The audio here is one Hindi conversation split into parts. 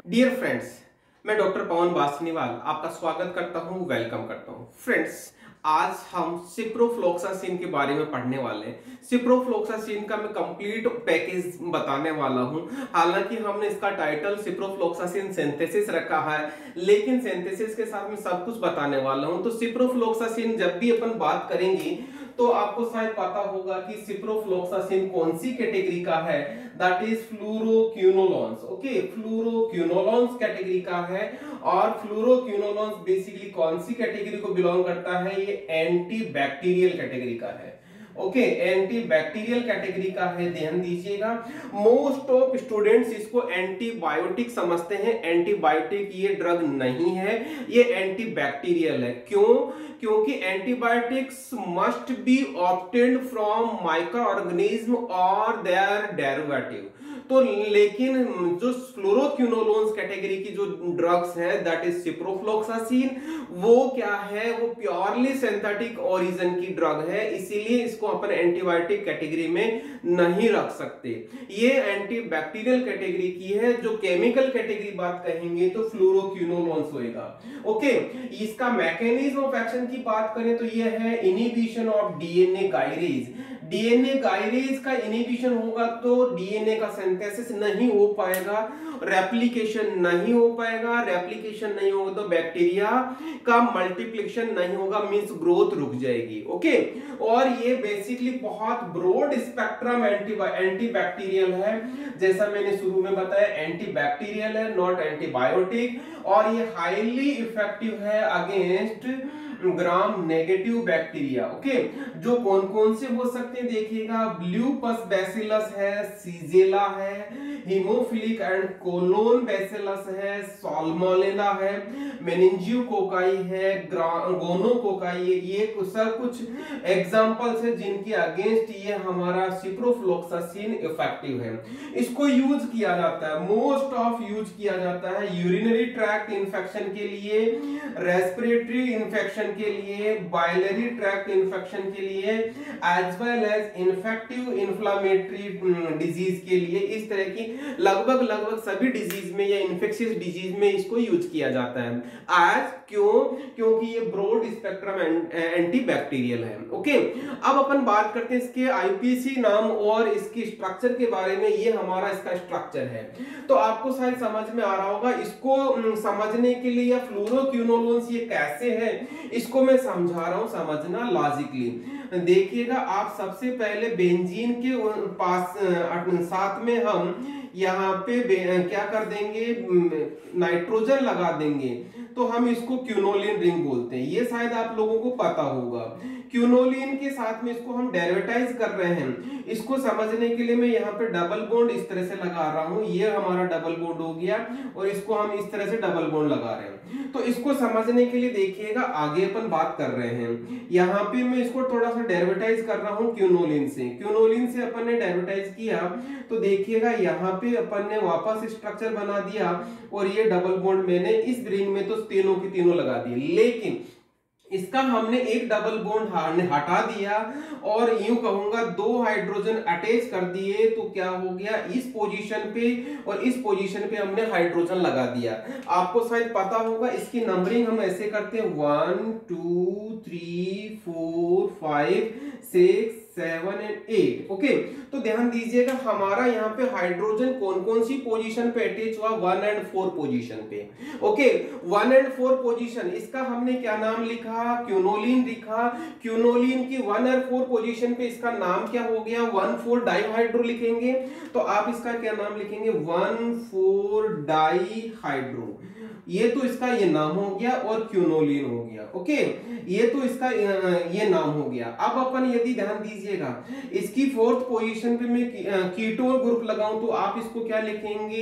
डियर फ्रेंड्स, मैं डॉक्टर पवन बासनीवाल आपका स्वागत करता हूं, वेलकम करता हूं। फ्रेंड्स, आज हम सिप्रोफ्लोक्सासिन के बारे में पढ़ने वाले हैं। सिप्रोफ्लोक्सासिन का मैं कंप्लीट पैकेज बताने वाला हूं। हालांकि हमने इसका टाइटल सिप्रोफ्लोक्सासिन सिंथेसिस रखा है, लेकिन सिंथेसिस के साथ में सब कुछ बताने वाला हूं। तो सिप्रोफ्लोक्सासिन जब भी अपन बात करेंगे तो आपको शायद पता होगा कि सिप्रोफ्लोक्सासिन कौन सी कैटेगरी का है। That is fluoroquinolones. Okay, fluoroquinolones category का है। और फ्लूरोक्विनोलोन्स बेसिकली कौन सी कैटेगरी को बिलोंग करता है? ये एंटी बैक्टीरियल कैटेगरी का है। ओके, एंटी बैक्टीरियल कैटेगरी का है, ध्यान दीजिएगा। मोस्ट ऑफ स्टूडेंट्स इसको एंटीबायोटिक समझते हैं। एंटीबायोटिक ये ड्रग नहीं है, ये एंटी बैक्टीरियल है। क्यों? क्योंकि antibiotics must be obtained from micro organism और देयर डेरिवेटिव। तो लेकिन जो फ्लोरोक्विनोलोन्स कैटेगरी की जो ड्रग्स है, दैट इज सिप्रोफ्लोक्सासिन, वो क्या है? वो प्योरली सिंथेटिक ओरिजिन की ड्रग है, इसीलिए इसको अपन एंटीबायोटिक कैटेगरी में नहीं रख सकते। ये एंटी बैक्टीरियल कैटेगरी की है। जो केमिकल कैटेगरी बात कहेंगे तो फ्लोरोक्विनोलोन्स होएगा। ओके, इसका मैकेनिज्म ऑफ एक्शन की बात करें तो ये है inhibition of DNA gyrase. DNA gyrase का इनहिबिशन होगा तो डीएनए का सिंथेसिस नहीं हो पाएगा, रेप्लिकेशन नहीं हो पाएगा। रेप्लिकेशन नहीं होगा तो बैक्टीरिया का मल्टीप्लिकेशन नहीं होगा, मींस ग्रोथ रुक जाएगी। ओके, और ये बेसिकली बहुत ब्रॉड स्पेक्ट्रम एंटी बैक्टीरियल है। जैसा मैंने शुरू में बताया, एंटी बैक्टीरियल है, नॉट एंटीबायोटिक। और ये हाईली इफेक्टिव है against gram negative bacteria. Okay, जो कौन कौन से हो सकते हैं देखिएगा। ब्लूपस बैसिलस है, सीजेला है, हीमोफिलिक एंड कोलोन बैसिलस है, साल्मोनेला है, मेनिंजियोकोकाई है, गोनोकोकाई है। ये सब कुछ एग्जांपल्स है जिनके अगेंस्ट ये हमारा सिप्रोफ्लोक्सासिन इफेक्टिव है। इसको यूज किया जाता है, मोस्ट ऑफ यूज किया जाता है यूरिनरी ट्रैक्ट इंफेक्शन के लिए, रेस्पिरेटरी इंफेक्शन के लिए, बाइलरी ट्रैक्ट इंफेक्शन के लिए, as well as infective inflammatory disease के लिए। इस तरह की लगभग सभी डिजीज में या इन्फेक्शियस डिजीज में इसको यूज किया जाता है। आज क्यों? क्योंकि ये ब्रॉड स्पेक्ट्रम एंटी बैक्टीरियल है। ओके, अब अपन बात करते हैं इसके आईपीसी नाम और इसकी स्ट्रक्चर के बारे में। ये हमारा इसका स्ट्रक्चर है, तो आपको शायद समझ में आ रहा होगा। इसको समझने के लिए या फ्लोरोक्विनोलोन्स ये कैसे है, इसको मैं समझा रहा हूं, समझना लॉजिकली। देखिएगा, आप सबसे पहले बेंजीन के पास साथ में हम यहाँ पे क्या कर देंगे, नाइट्रोजन लगा देंगे, तो हम इसको क्विनोलिन रिंग बोलते हैं। ये शायद आप लोगों को पता होगा। क्विनोलिन के साथ में इसको हम डेरिवेटाइज कर रहे हैं। इसको समझने के लिए मैं यहाँ पे डबल बॉन्ड इस तरह से लगा रहा हूँ। ये हमारा डबल बॉन्ड हो गया और इसको हम इस तरह से डबल बॉन्ड लगा रहे हैं। तो इसको समझने के लिए देखिएगा, आगे अपन बात कर रहे हैं। यहाँ पे मैं इसको थोड़ा सा डेरिवेटाइज कर रहा हूँ क्विनोलिन से। क्विनोलिन से अपन ने डेरिवेटाइज किया तो देखिएगा यहाँ पे अपन ने वापस स्ट्रक्चर बना दिया और ये डबल बॉन्ड मैंने इस रिंग में तो तीनों की तीनों लगा दिए। लेकिन इसका हमने एक डबल बॉन्ड हटा दिया और यूं कहूंगा दो हाइड्रोजन अटैच कर दिए, तो क्या हो गया, इस पोजीशन पे और इस पोजीशन पे हमने हाइड्रोजन लगा दिया। आपको शायद पता होगा, इसकी नंबरिंग हम ऐसे करते हैं 1 2 3 4 5 6 7 एंड 8। ओके, तो ध्यान दीजिएगा, हमारा यहाँ पे हाइड्रोजन कौन कौन सी पोजीशन पे अटैच हुआ? 1 और 4 पोजीशन पे। ओके, 1 और 4 पोजीशन, इसका हमने क्या नाम लिखा? क्विनोलिन लिखा। क्विनोलिन की 1 और 4 पोजीशन पे इसका नाम क्या हो गया? 1,4 डाइहाइड्रो लिखेंगे। तो आप इसका क्या नाम लिखेंगे? 1,4 डाइहाइड्रो। ये तो इसका ये नाम हो गया और क्विनोलिन हो गया। ओके, ये तो इसका ये नाम हो गया। अब अपन यदि ध्यान दीजिएगा, इसकी 4th पोजीशन पे मैं कीटोन ग्रुप लगाऊं तो आप इसको क्या लिखेंगे?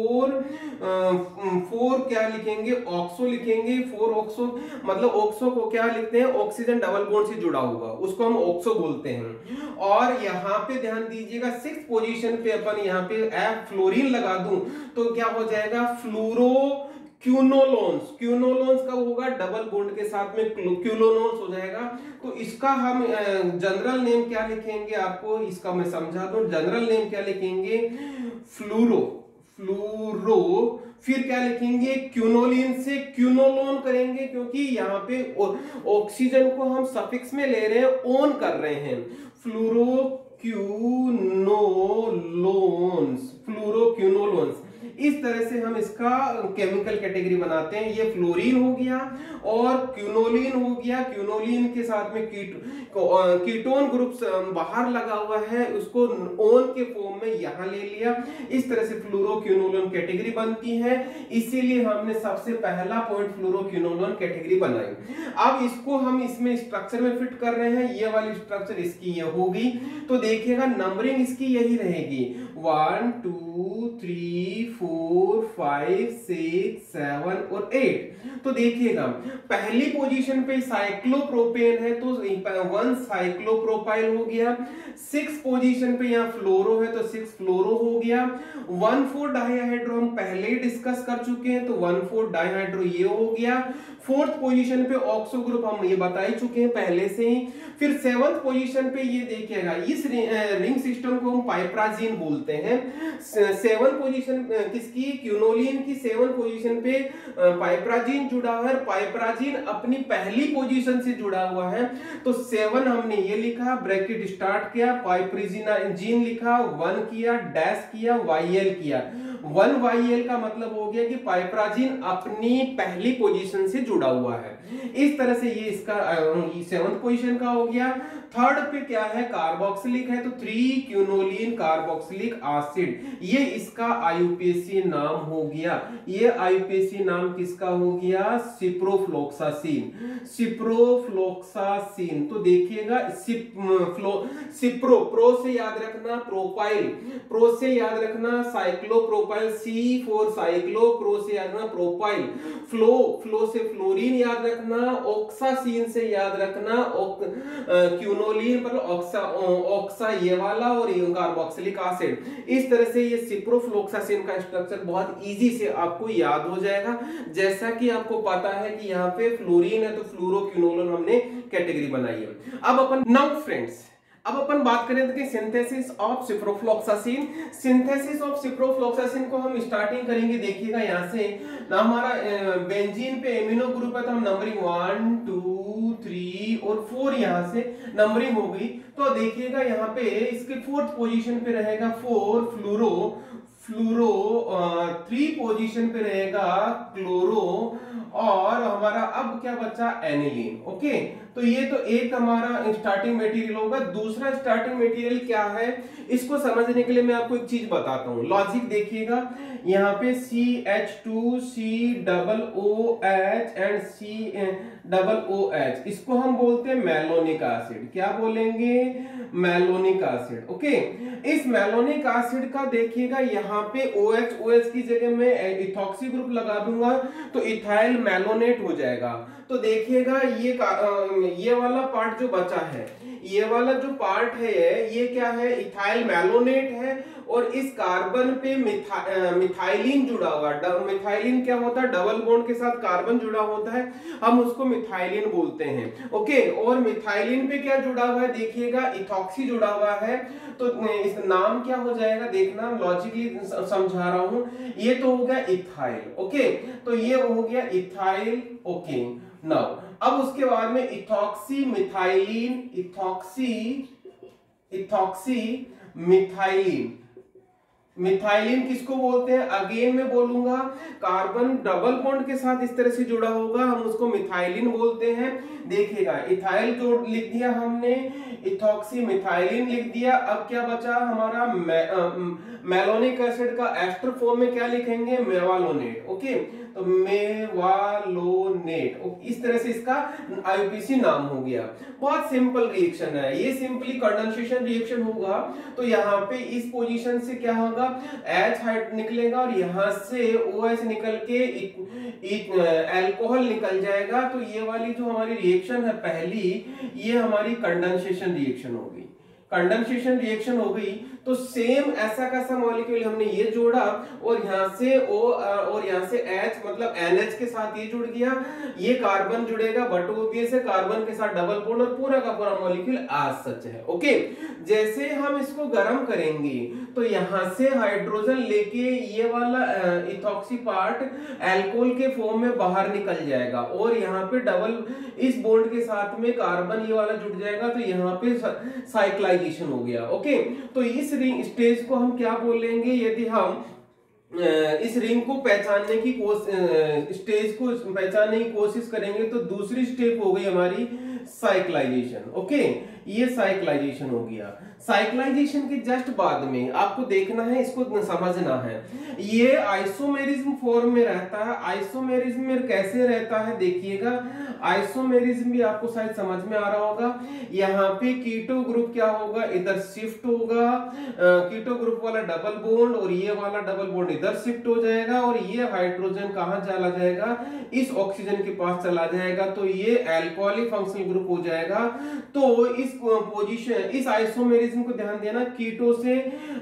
4 क्या लिखेंगे? ऑक्सो लिखेंगे। 4 ऑक्सो, मतलब ऑक्सो को क्या लिखते हैं? ऑक्सीजन डबल बॉन्ड से जुड़ा होगा, उसको हम ऑक्सो बोलते हैं। और यहाँ पे ध्यान दीजिएगा, 6th पोजीशन पे अपन यहाँ पे फ्लोरीन लगा दूं तो क्या हो जाएगा? फ्लोरो क्विनोलोन्स। क्विनोलोन्स कब होगा? डबल बॉन्ड के साथ में क्विनोलोन्स हो जाएगा। तो इसका हम जनरल नेम क्या लिखेंगे? आपको इसका मैं समझा दूं, जनरल नेम क्या लिखेंगे? फ्लूरो फिर क्या लिखेंगे, क्यूनोलिन से क्यूनोलोन करेंगे, क्योंकि यहाँ पे ऑक्सीजन को हम सफिक्स में ले रहे हैं, ओन कर रहे हैं। फ्लोरोक्यूनोलोन्स, इस तरह से हम इसका केमिकल कैटेगरी बनाते हैं। ये फ्लोरीन हो गया और क्यूनोलिन हो गया। क्यूनोलिन के साथ में कीटोन ग्रुप बाहर लगा हुआ है, उसको ओन के फॉर्म में यहां ले लिया। इस तरह से फ्लोरोक्यूनोलोन कैटेगरी बनती है, इसीलिए हमने सबसे पहला पॉइंट फ्लोरोक्यूनोलोन कैटेगरी बनाई। अब इसको हम इसमें स्ट्रक्चर में फिट कर रहे हैं। ये वाली स्ट्रक्चर इसकी ये होगी, तो देखिएगा नंबरिंग इसकी यही रहेगी 1 2 3 4 5 6 7 और 8। तो देखिएगा पहली पोजीशन पे साइक्लोप्रोपेन है तो 1 साइक्लोप्रोपाइल हो गया। 6 पोजीशन पे यहाँ फ्लोरो है तो 6 फ्लोरो हो गया। 1,4 डाइहाइड्रो हम पहले ही डिस्कस कर चुके हैं, तो 1,4 डाइहाइड्रो ये हो गया। 4th पोजीशन पे ऑक्सो ग्रुप हम ये बता ही चुके हैं पहले से ही। फिर 7th पोजीशन पे ये देखिएगा, इस रिंग सिस्टम को हम पाइप्राजीन बोलते हैं। 7th पोजीशन किसकी, क्यूनोलिन की 7th पोजीशन पे पाइप्राजीन जुड़ा हुआ है। पाइप्राजीन अपनी पहली पोजीशन से जुड़ा हुआ है, तो 7 हमने ये लिखा, ब्रैकेट स्टार्ट किया, पाइप्राजीन लिखा, 1 किया, डैश किया, YL किया। 1 YL का मतलब हो गया कि पाइप्राजीन अपनी पहली पोजीशन से जुड़ा हुआ है। इस तरह से ये इसका 7th पोजीशन का हो गया। 3rd पे क्या है, कार्बोक्सिलिक है, तो 3 क्यूनोलिन कार्बोक्सिलिक एसिड, ये इसका आईयूपीएसी नाम हो गया। ये आईयूपीएसी नाम किसका हो गया, सिप्रोफ्लोक्सासिन। सिप्रोफ्लोक्सासिन, तो देखिएगा सिप्रो, प्रो से याद रखना, प्रोपाइल, प्रो से याद रखना साइक्लोप्रोपाइल, C4 साइक्लो, प्रो से याद रखना प्रोपाइल। फ्लो से फ्लोरीन याद रखना, ऑक्सासिन से याद रखना क्यूनोलिन पर ऑक्सा ये वाला, और कार्बोक्सिलिक एसिड। इस तरह से ये सिप्रोफ्लोक्सासिन का स्ट्रक्चर बहुत इजी से आपको याद हो जाएगा। जैसा कि आपको पता है कि यहाँ पे फ्लोरीन है तो फ्लोरोक्यूनोलोन हमने कैटेगरी बनाई है। अब अपन बात करें तो synthesis of ciprofloxacin. Synthesis of ciprofloxacin को हम स्टार्टिंग करेंगे, देखिएगा यहाँ से ना, हमारा बेंजीन पे एमिनो ग्रुप है तो हम नंबरिंग 1 2 3 और 4 यहाँ से नंबरिंग हो गई। तो देखिएगा यहाँ पे इसके 4th पोजीशन पे रहेगा 4 फ्लूरो, 3 पोजीशन पे रहेगा क्लोरो, और हमारा अब क्या बचा, एनिलीन। ओके, तो ये तो एक हमारा स्टार्टिंग मटेरियल होगा। दूसरा स्टार्टिंग मटेरियल क्या है, इसको समझने के लिए मैं आपको एक चीज बताता हूं। लॉजिक देखिएगा, यहाँ पे CH2 COOH एंड COOH, इसको हम बोलते हैं मैलोनिक एसिड। क्या बोलेंगे, मैलोनिक एसिड। ओके, इस मैलोनिक एसिड का देखिएगा यहाँ पे OH की जगह में इथॉक्सी ग्रुप लगा दूंगा तो इथाइल मैलोनेट हो जाएगा। तो देखिएगा ये वाला पार्ट जो बचा है, ये वाला जो पार्ट है ये क्या है, इथाइल मैलोनेट है, और इस कार्बन पे मिथाइलिन जुड़ा हुआ है। मिथाइलिन क्या होता है, डबल बॉन्ड के साथ कार्बन जुड़ा होता है, हम उसको मिथाइलिन बोलते हैं। ओके, और मिथाइलिन पे क्या जुड़ा हुआ है, देखिएगा इथॉक्सी जुड़ा हुआ है, तो इस नाम क्या हो जाएगा, देखना लॉजिकली समझा रहा हूं। ये तो हो गया इथाइल। ओके, तो ये हो गया इथाइल। ओके, नाउ अब उसके बाद में ethoxy methylene, ethoxy methylene. Methylene किसको बोलते हैं, अगेन मैं बोलूंगा, कार्बन डबल बॉन्ड के साथ इस तरह से जुड़ा होगा, हम उसको मिथाइलिन बोलते हैं। देखिएगा इथाइल जो लिख दिया हमने, इथॉक्सी मिथाइलिन लिख दिया। अब क्या बचा हमारा, मैलोनिक एसिड का एस्टर फॉर्म में क्या लिखेंगे, मेवालोनेट। ओके, तो मेवालोनेट, इस तरह से इसका आईयूपीसी नाम हो गया। बहुत सिंपल रिएक्शन है ये, सिंपली कंडेंसेशन रिएक्शन होगा। तो यहाँ पे इस पोजीशन से क्या होगा, H हाइड निकलेगा और यहाँ से OH निकल के अल्कोहल निकल जाएगा। तो ये वाली जो हमारी रिएक्शन है पहली, ये हमारी कंडेंसेशन रिएक्शन होगी। कंडेंसेशन रिएक्शन हो गई तो सेम ऐसा कैसा मॉलिक्यूल हमने ये जोड़ा और यहाँ से O और यहाँ से H मतलब NH के साथ ये जुड़ गया, ये कार्बन जुड़ेगा बट ओबीएस है, कार्बन के साथ डबल बॉन्ड और पूरा का पूरा मॉलिक्यूल आज सच है। ओके, जैसे हम इसको गर्म करेंगे तो यहाँ से हाइड्रोजन लेके ये वाला इथॉक्सी पार्ट अल्कोहल के फॉर्म में बाहर निकल जाएगा और यहाँ पे डबल इस बॉन्ड के साथ में कार्बन ये वाला जुड़ जाएगा, तो यहाँ पे साइक्लाइजेशन हो गया। ओके, तो इस रिंग स्टेज को हम क्या बोलेंगे, यदि हम इस रिंग को पहचानने की स्टेज को पहचानने की कोशिश करेंगे तो दूसरी स्टेप हो गई हमारी साइक्लाइजेशन। ओके, ये साइक्लाइजेशन हो गया। साइक्लाइजेशन के जस्ट बाद में आपको देखना है, इसको समझना है, ये आइसोमेरिज्म फॉर्म में रहता है। आइसोमेरिज्म में कैसे रहता है देखिएगा, आइसोमेरिज्म भी आपको शायद समझ में आ रहा होगा। यहाँ पे कीटो ग्रुप क्या होगा, इधर शिफ्ट होगा, कीटो ग्रुप वाला डबल बॉन्ड और ये वाला डबल बॉन्ड इधर शिफ्ट हो जाएगा और ये हाइड्रोजन कहाँ चला जाएगा, इस ऑक्सीजन के पास चला जाएगा, तो ये अल्कोहलिक फंक्शनल ग्रुप हो जाएगा। तो इस पोजीशन, इस आइसोमेरिज्म को ध्यान देना, कीटो से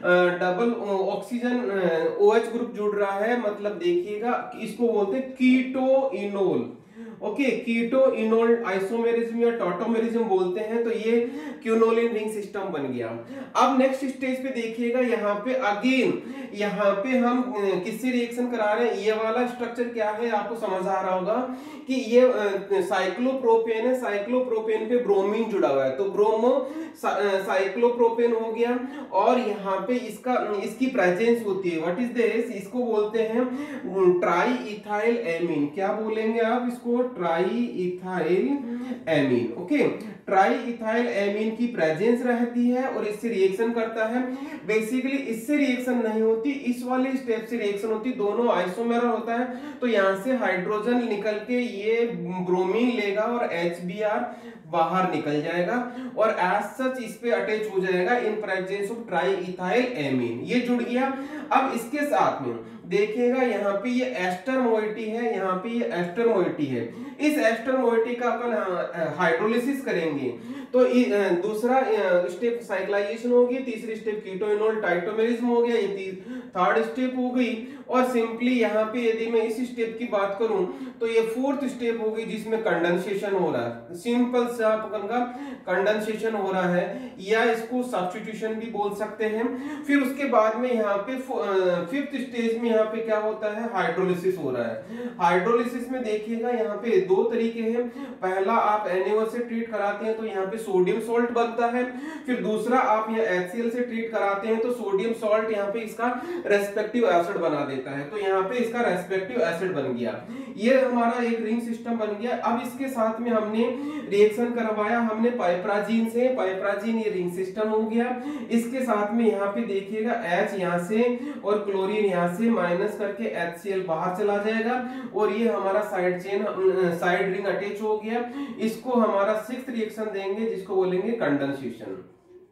डबल ऑक्सीजन OH ग्रुप जुड़ रहा है, मतलब देखिएगा इसको बोलते हैं keto enol. Okay, keto enol isomerism या टॉटोमेरिज्म बोलते हैं। तो ये क्यूनोलिन रिंग सिस्टम बन गया। अब नेक्स्ट स्टेज पे देखिएगा, यहाँ पे अगेन यहाँ पे हम किससे रिएक्शन करा रहे हैं, ये वाला स्ट्रक्चर क्या है आपको समझ आ रहा होगा कि ये साइक्लोप्रोपेन है, साइक्लोप्रोपेन पे ब्रोमीन जुड़ा हुआ है, तो ब्रोमो साइक्लोप्रोपेन हो गया और यहाँ पे इसकी प्रेजेंस होती है। व्हाट इज दिस, इसको बोलते हैं ट्राई इथाइल एमीन। क्या बोलेंगे आप इसको, tri ethyl amine. Okay, tri ethyl amine की प्रेजेंस रहती है और इससे रिएक्शन करता है। बेसिकली इससे रिएक्शन नहीं होती, इस वाले स्टेप से रिएक्शन होती, दोनों आइसोमेर होता है। तो यहाँ से हाइड्रोजन निकल के ये ब्रोमीन लेगा और HBr बाहर निकल जाएगा और एज सच इस पे अटैच हो जाएगा in presence of tri ethyl amine. ये जुड़ गया। अब इसके साथ में देखिएगा यहाँ पे ये एस्टर मोइटी है, यहाँ पे ये एस्टर मोइटी है। इस एस्टर मोइटी का अपन हाइड्रोलिसिस करेंगे तो दूसरा स्टेप साइक्लाइजेशन होगी, तीसरी स्टेप कीटोइनोल टाइटोमेरिज्म हो गया, ये थर्ड स्टेप हो गई। और सिंपली यहाँ पे यदि मैं इस स्टेप की बात करूं तो ये फोर्थ स्टेप होगी जिसमें कंडेंसेशन हो रहा है। सिंपल सा का कंडेंसेशन हो रहा है या इसको सब्स्टिट्यूशन भी बोल सकते हैं। फिर उसके बाद में यहाँ पे फिफ्थ स्टेज में यहाँ पे क्या होता है, हाइड्रोलिसिस हो रहा है। हाइड्रोलिसिस में देखिएगा यहाँ पे दो तरीके हैं, पहला आप NaO से ट्रीट कराते हैं तो यहाँ पे सोडियम सॉल्ट बनता है, फिर दूसरा आप यहाँ HCl से ट्रीट कराते हैं तो सोडियम सॉल्ट यहाँ पे इसका रेस्पेक्टिव एसिड बना देता है, तो यहाँ पे इसका रेस्पेक्टिव एसिड बन गया। ये हमारा एक रिंग सिस्टम बन गया। अब इसके साथ में हमने रिएक्शन करवाया हमने पाइपराजीन से, पाइपराजीन ये रिंग सिस्टम हो गया। इसके साथ में यहाँ पे देखिएगा H यहाँ से और क्लोरीन यहाँ से माइनस करके HCl बाहर चला जाएगा और ये हमारा side chain side ring attach हो गया। इसको हमारा सिक्स्थ रिएक्शन देंगे जिसको बोलेंगे कंडेंसेशन।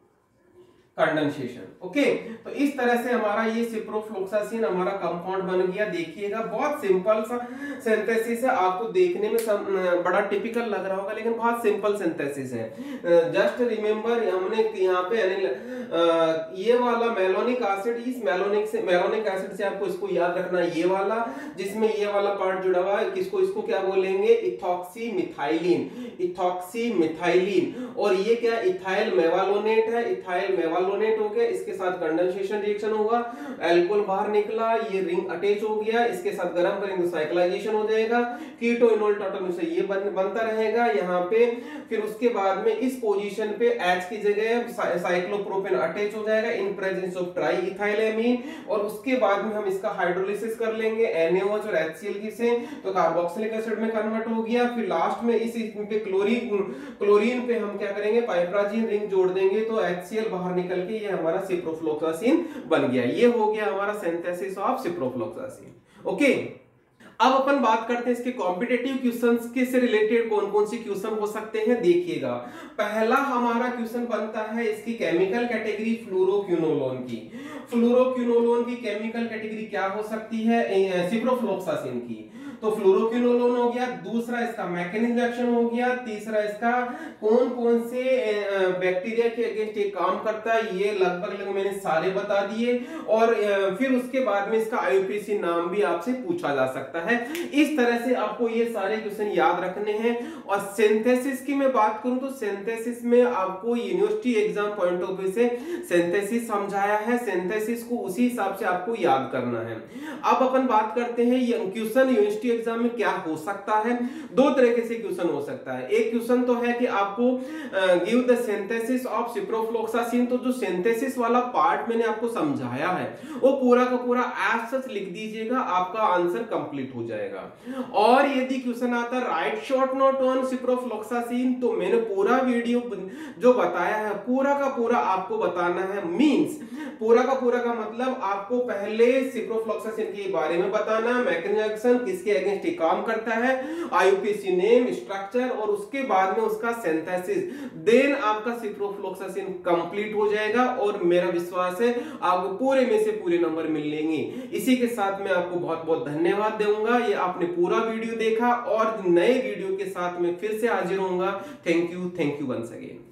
कंडेंसेशन ओके, तो इस तरह से हमारा ये सिप्रोफ्लोक्सासिन हमारा कंपाउंड बन गया। देखिएगा बहुत सिंपल सा सिंथेसिस है, आपको देखने में बड़ा टिपिकल लग रहा होगा लेकिन बहुत सिंपल सिंथेसिस है। जस्ट रिमेंबर हमने यहाँ पे ये वाला मेलोनिक एसिड, इस मेलोनिक एसिड से आपको इसको याद रखना, ये वाला जिसमें ये वाला पार्ट जुड़ा हुआ है किसको, इसको क्या बोलेंगे, इथॉक्सी मिथाइलिन, इथॉक्सी मिथाइलिन। और ये क्या, इथाइल मेवालोनेट है, इथाइल मेवालोनेट हो गया, इसके साथ कंडेंसेशन रिएक्शन होगा, अल्कोहल बाहर निकला, ये रिंग अटैच हो गया, इसके साथ गर्म करेंगे तो साइक्लाइजेशन हो जाएगा, कीटोइनोल टाइटोमेरिज्म से ये बनता रहेगा यहाँ पे। फिर उसके बाद में इस पोजीशन पे H की जगह साइक्लोप्रोपेन अटैच हो जाएगा in presence of tri ethyl amine. और उसके बाद में हम इसका हाइड्रोलिसिस कर लेंगे NaOH और HCl की से, तो कार्बोक्सिलिक एसिड में कन्वर्ट हो गया। फिर लास्ट में इस पे क्लोरीन पे हम क्या करेंगे, पाइपराजीन रिंग जोड़ देंगे तो HCl बाहर निकल के ये हमारा सिप्रोफ्लोक्सासिन बन गया। ये हो गया हमारा सिंथेसिस ऑफ सिप्रोफ्लोक्सासिन। ओके, अब अपन बात करते हैं इसके कॉम्पिटिटिव क्वेश्चंस के से रिलेटेड कौन कौन से क्वेश्चन हो सकते हैं। देखिएगा पहला हमारा क्वेश्चन बनता है इसकी केमिकल कैटेगरी फ्लोरोक्विनोलोन की। फ्लोरोक्विनोलोन की केमिकल कैटेगरी क्या हो सकती है, सिप्रोफ्लोक्सासिन की। तो फ्लोरोक्विनोलोन हो गया, दूसरा इसका मैकेनिज्म एक्शन हो गया, तीसरा इसका कौन कौन से बैक्टीरिया के अगेंस्ट ये काम करता है, ये लगभग मैंने सारे बता दिए। और फिर उसके बाद में इसका आईयूपीएसी नाम भी आपसे पूछा जा सकता है। इस तरह से आपको ये सारे क्वेश्चन याद रखने हैं। और सिंथेसिस की मैं बात करूं तो सिंथेसिस में आपको university exam point of view से सिंथेसिस समझाया है, सिंथेसिस को उसी हिसाब से आपको याद करना है। अब अपन बात करते हैं ये क्वेश्चन यूनिवर्सिटी एग्जाम में क्या हो सकता है। दो तरीके से क्वेश्चन हो सकता है। एक क्वेश्चन तो है कि आपको give the synthesis of ciprofloxacin, तो जो सिंथेसिस वाला पार्ट मैंने आपको समझाया है वो पूरा का पूरा एज सच लिख दीजिएगा, आपका आंसर कंप्लीट हो जाएगा। और यदि क्वेश्चन आता है write short note on ciprofloxacin, तो मैंने पूरा वीडियो जो बताया है पूरा का पूरा आपको बताना है। मींस पूरा का पूरा का मतलब आपको पहले सिप्रोफ्लोक्सासिन के बारे में बताना, मैकेनिज्म एक्शन, किसके अगेंस्ट ये काम करता है, आईयूपीएसी नेम, स्ट्रक्चर, और उसके बाद में उसका सिंथेसिस, देन आपका सिप्रोफ्लोक्सासिन कंप्लीट हो जाएगा। और मेरा विश्वास है आपको पूरे में से पूरे नंबर मिल लेंगे। इसी के साथ मैं आपको बहुत बहुत धन्यवाद दूंगा। ये आपने पूरा वीडियो देखा और नए वीडियो के साथ मैं फिर से हाजिर होऊंगा। Thank you once again.